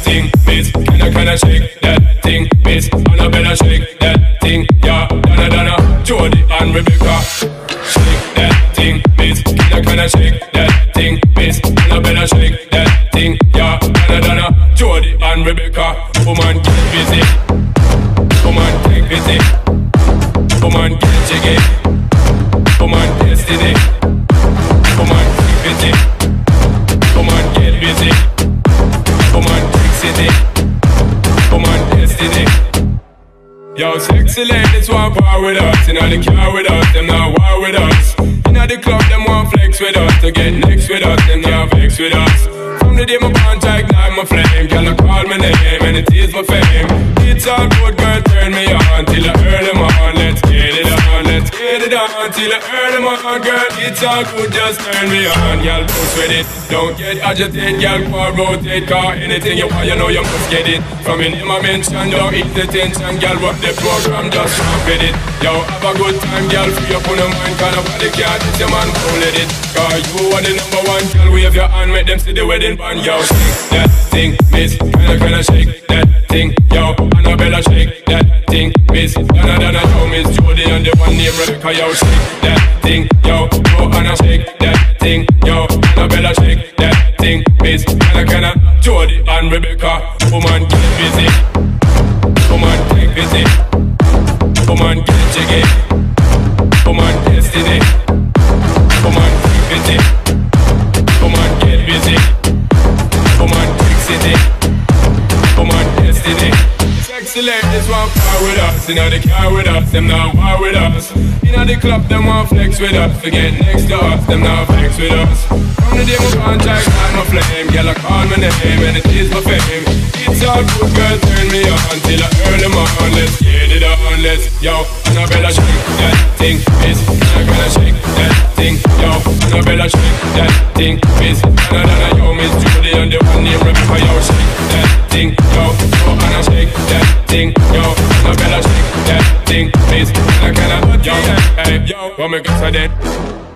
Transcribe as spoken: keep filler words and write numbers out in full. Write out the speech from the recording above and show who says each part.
Speaker 1: thing, miss. Can I, can I shake that thing, miss? Annabella, shake that thing, yeah. Donna, Donna, Jody and Rebecca. Shake that thing, miss. Can I, can I shake that thing, miss? Annabella, shake that thing, yeah. Donna, Donna, Jody and Rebecca. Woman, get busy. Woman, take busy. Woman, get jiggy. Woman, destiny. Woman, take busy. Woman, get busy. Woman, take city. Woman, destiny. Yo, sexy ladies want war with us. Inna the car with us, them not war with us. Inna the club, them want flex with us. To get next with us, them not vex with us. From the day my contact, ignite my flame. Girl, I call my name and it is my fame. It's all good, girl, turn me on till I earn them on. Let's get it on, let's get it on till I earn them on, girl. It's all good, just turn me on. Y'all push with it, don't get agitated. Y'all go rotate, car anything you want, you know you must get it. From in my mention, don't eat the tension. Y'all work the program, just rock with it. Yo, have a good time, y'all, free up on your mind. Cause nobody can't hit your man, don't let it. Cause you are the number one, girl, wave your hand, make them see the wedding band. Yo, shake that thing, miss. Kinda, kinda shake that thing, yo. Annabella, shake that thing, miss. Donna, Donna, yo, Miss Jody and the one named Rebecca. Yo, shake that thing, yo. Go Anna, shake that thing, yo. Annabella, shake that thing, miss. Kinda, kinda Jody and Rebecca. Woman, get busy. Woman, take busy. Woman, get jiggy. Woman, destiny. Woman, take busy. Woman, get busy. Woman, take city. Woman, destiny. Sexy ladies want power with us. Inna the car with us, them not war with us. Inna the club, them want flex with us. Forget next to us, them not vex with us. From the day my contact, ignite my flame. Girl, I call my name and it is my fame. It's all good, girl, turn me on till I earn them on. Let's get it on, let's, yo. Annabella, shake that thing, miss. Can I, can I shake that thing, yo. Annabella, shake that thing, miss. Donna, Donna, yo, Miss Judy and the one named Rebecca. Yo, shake that thing, yo. Go Anna, shake that thing, yo. Annabella, shake that thing, miss. Can I, can I, yo, hey, yo. What make us a dead?